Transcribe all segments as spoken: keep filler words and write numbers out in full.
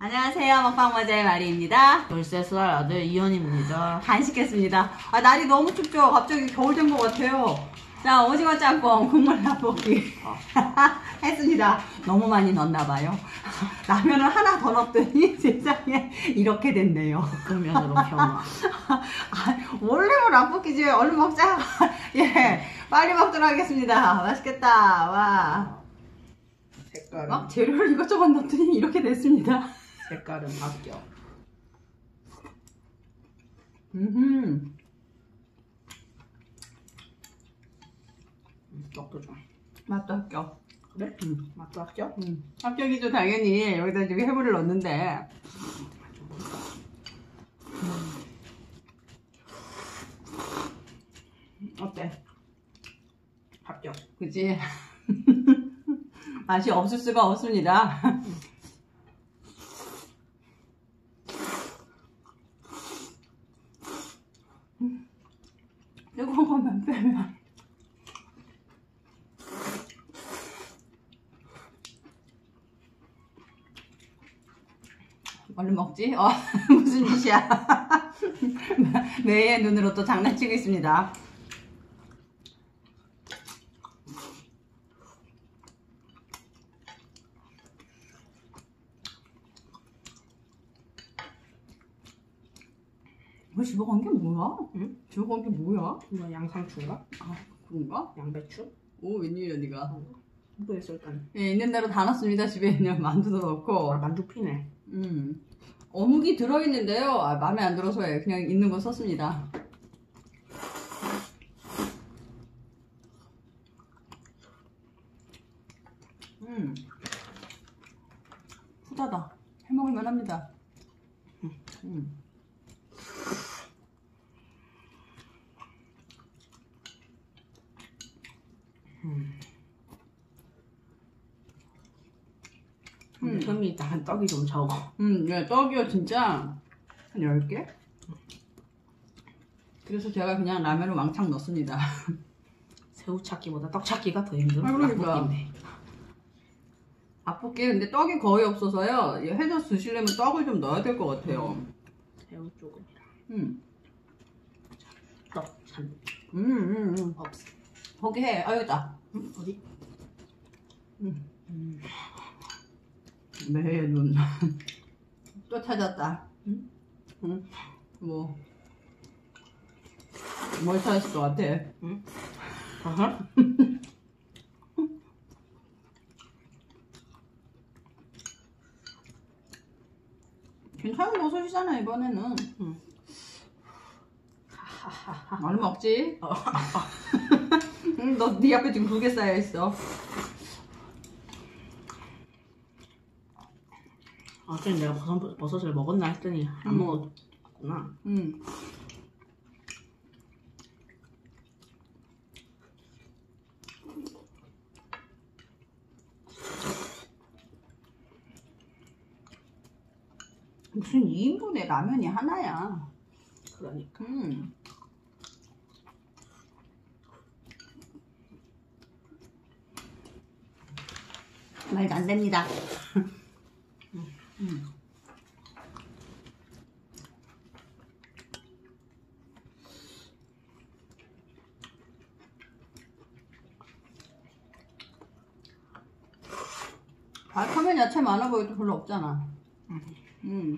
안녕하세요. 먹방모자의 마리입니다. 열세 살 아들 이현입니다. 간식했습니다. 아, 날이 너무 춥죠? 갑자기 겨울 된 것 같아요. 자, 오징어 짬뽕, 국물 라볶이 했습니다. 너무 많이 넣었나봐요. 라면을 하나 더 넣었더니 세상에 이렇게 됐네요. 볶음면으로 변화. 아, 원래는 라볶이지. 얼른 먹자. 예, 빨리 먹도록 하겠습니다. 맛있겠다. 와. 색깔은, 막 재료를 이것저것 넣었더니 이렇게 됐습니다. 색깔은 바뀌어. 음, 떡도 좀. 맛도 합격. 그래? 음. 맛도 합격? 음. 합격이죠, 당연히. 여기다 지금 해물을 넣었는데. 음. 어때? 합격. 그치? 맛이 없을 수가 없습니다. 뜨거운 것만 빼면. 얼른 먹지? 어, 무슨 짓이야. 매의 눈으로 또 장난치고 있습니다. 이거 집어간 게 뭐야? 응? 집어간 게 뭐야? 뭐 양상추인가? 아, 그런가? 양배추? 오, 웬일이야, 니가. 뭐 했어 일단. 예, 있는 대로 다 넣습니다. 집에 있는 만두도 넣고. 아, 만두 피네. 음. 어묵이 들어있는데요. 아, 마음에 안 들어서 그냥 있는 거 썼습니다. 음. 후다다. 해먹을만 합니다. 음. 음. 음. 흠이 일단 떡이 좀 적어. 음, 예, 떡이요, 진짜. 한 열 개? 그래서 제가 그냥 라면을 왕창 넣습니다. 새우 찾기보다 떡 찾기가 더 힘들어. 아, 그러니까. 라볶이인데. 라볶이 근데 떡이 거의 없어서요. 해서 드시려면 떡을 좀 넣어야 될 것 같아요. 새우 조금이랑. 음. 떡 참. 음, 음, 음. 없어. 거기 해. 아, 여기다. 응? 어디? 음. 음. 매의 눈. 또 찾았다. 응? 응? 뭐. 뭘 찾았을 것 같아? 응? 아하. 괜찮은 버섯이잖아, 이번에는. 응. 얼른 먹지? 어. 응, 너, 네 앞에 지금 두 개 쌓여있어. 어제 내가 버섯, 버섯을 먹었나 했더니 안 음. 먹었구나. 응. 무슨 이 인분에 라면이 하나야. 그러니까. 음. 말도 안 됩니다. 음. 달콤한 야채 많아 보여도 별로 없잖아. 음. 음.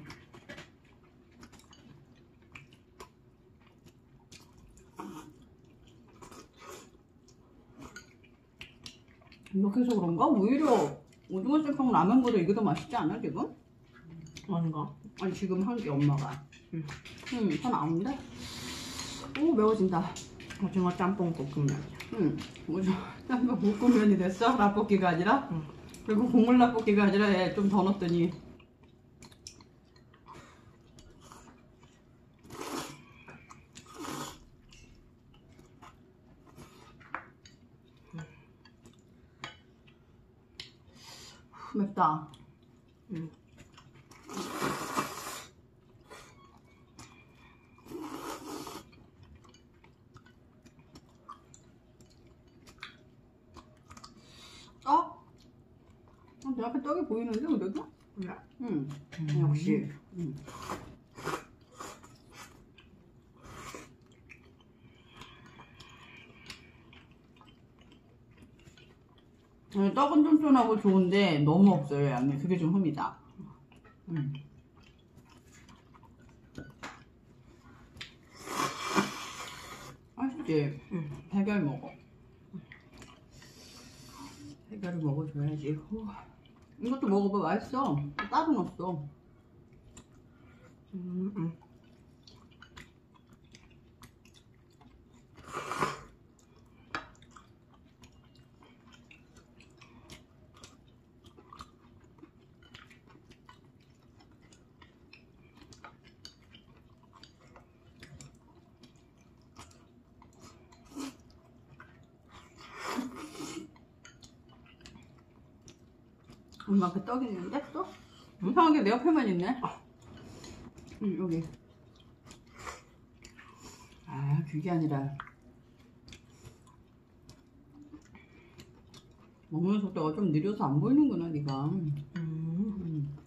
이렇게 해서 그런가? 오히려 오징어 짬뽕 라면보다 이게 더 맛있지 않아 지금? 아닌가? 아니 지금 한 게 엄마가 응. 음, 더 나오는데? 오 매워진다. 오징어 짬뽕 볶음면. 음, 오징어 짬뽕 볶음면이 됐어? 라볶이가 아니라? 응. 그리고 국물 라볶이가 아니라 좀 더 넣었더니 맵다. 응. 떡? 어, 내 앞에 떡이 보이는데 그래도? 그래? 응. 음. 역시. 응. 음, 떡은 쫀쫀하고 좋은데 너무 없어요 양이. 그게 좀 흠이다. 음. 맛있지? 응. 달걀 먹어. 달걀을 먹어줘야지. 후. 이것도 먹어봐. 맛있어. 따로 넣었어. 음, 음. 이만큼 떡이 있는데 또? 이상하게 내 옆에만 있네. 응, 여기. 아, 그게 아니라 먹는 속도가 좀 느려서 안 보이는구나 네가. 음. 음.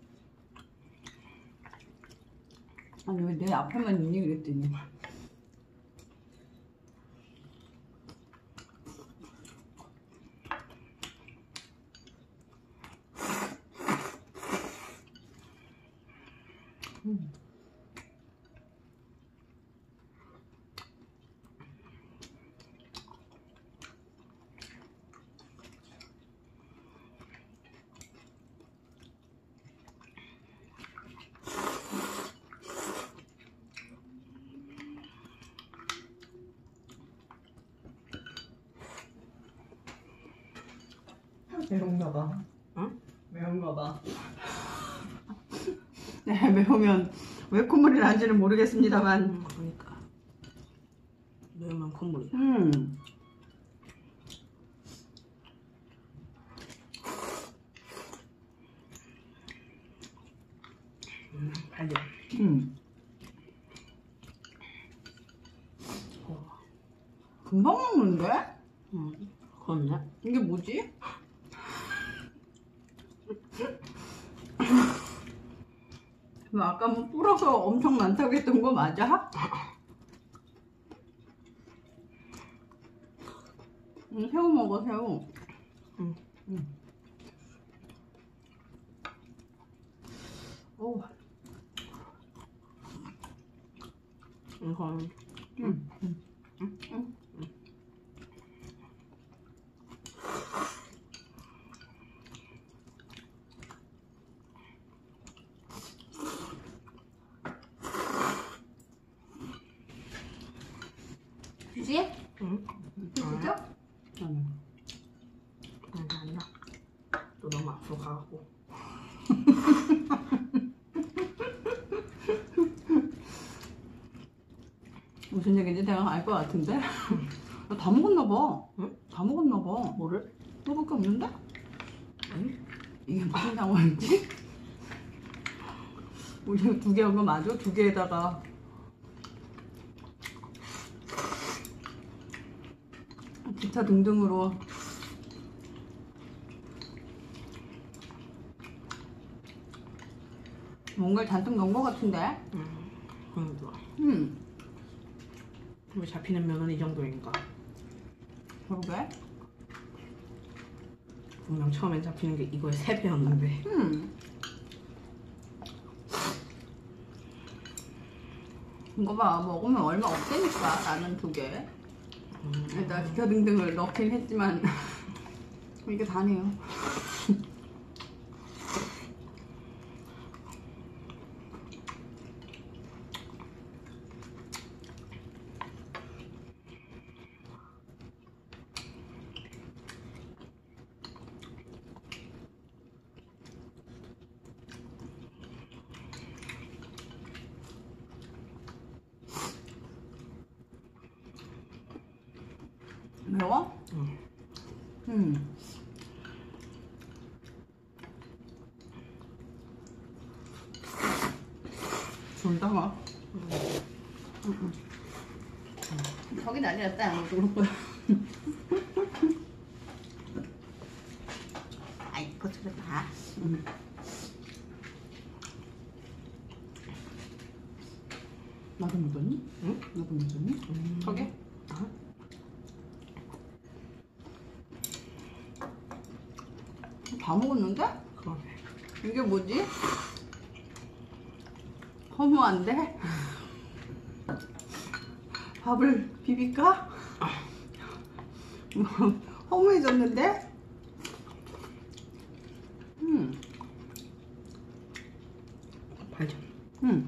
아니 왜 내 앞에만 있니 그랬더니. 음. 매운가 봐. 응? 매운가 봐. 네, 매우면 왜 콧물이 나는지는 모르겠습니다만. 음, 그러니까 매우면 콧물이야. 음. 음, 달걀. 음. 어. 금방 먹는데? 음, 그렇네. 이게 뭐지? 뭐 아까 뭐 불어서 엄청 많다고 했던 거 맞아? 응, 새우 먹어, 새우. 응. 응. 오. 이건 응. 응. 응. 응. 주지? 응. 주죠? 응. 응, 아니야. 또 너무 앞으로 가갖고. 무슨 얘기인지 내가 알 것 같은데? 다 먹었나 봐. 응? 다 먹었나 봐. 뭐를? 너밖에 없는데? 응? 이게 무슨 상황이지? 우리 두 개 한 거 맞아? 두 개에다가 기타 등등으로 뭔가를 잔뜩 넣은 것 같은데? 응. 응, 좋아. 음, 우리 잡히는 면은 이 정도인가? 그러게. 분명 처음엔 잡히는 게 이거의 세 배였는데. 음. 이거 봐, 먹으면 얼마 없다니까, 나는 두 개. 음. 일단 기타 등등을 넣긴 했지만, 이게 다네요. 매워? 응. 음. 졸다가. 음, 음. 저기 난리 났다, 이것도 그렇고. 아이, 거쳐졌다. 음. 나도 묻었니? 응? 나도 묻었니? 음. 저게? 아. 다 먹었는데? 그러네. 이게 뭐지? 허무한데? 밥을 비빌까? 허무해졌는데? 음, 발전. 음.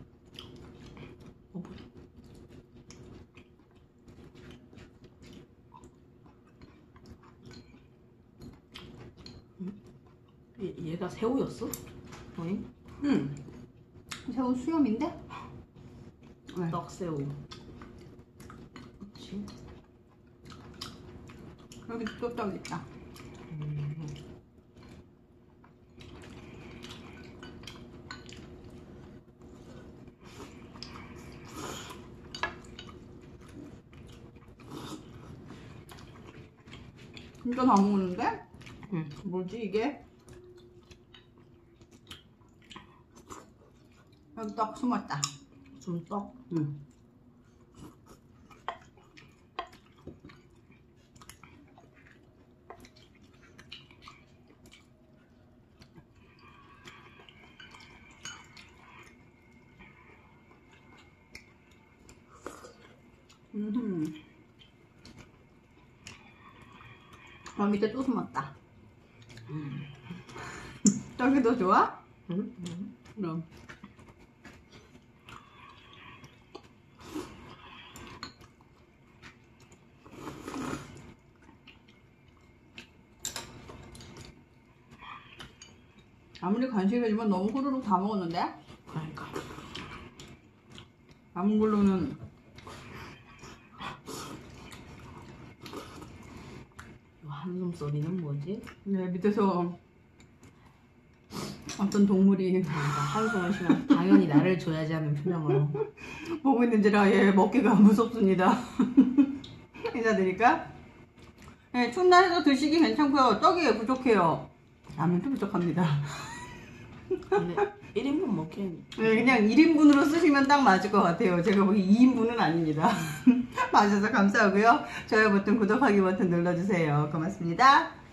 어, 뭐야? 음? 얘, 얘가 새우였어? 어잉? 음. 새우 수염인데? 왜? 떡새우. 그치? 여기 또 떡 있다. 음. 진짜 다 먹었는데? 응. 뭐지 이게? 여기 떡 숨었다. 좀 떡. 응. 음. 어, 밑에 또 숨었다. 음. 떡이 더 좋아? 응? 응? 그럼. 아무리 간식이지만 너무 후루룩 다 먹었는데? 그러니까. 남은 걸로는 이 한숨 소리는 뭐지? 네, 밑에서 어떤 동물이 그러니까 한숨을 쉬면 당연히 나를 줘야지 하는 표정으로. 보고 있는지라 예, 먹기가 무섭습니다. 인사드릴까? 예, 추운 날에도 드시기 괜찮고요. 떡이 부족해요. 라면도 부족합니다. 근데 일 인분 먹기엔 네, 그냥 일 인분으로 쓰시면 딱 맞을 것 같아요. 제가 보기 이 인분은 아닙니다. 봐주셔서 감사하고요. 좋아요 버튼, 구독하기 버튼 눌러주세요. 고맙습니다.